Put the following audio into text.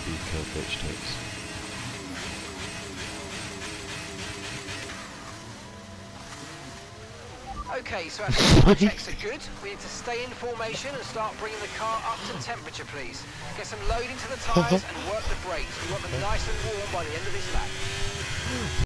bloody curb bitch tits. Okay, so our fuel checks are good. We need to stay in formation and start bringing the car up to temperature, please. Get some loading to the tyres and work the brakes. We want them nice and warm by the end of this lap.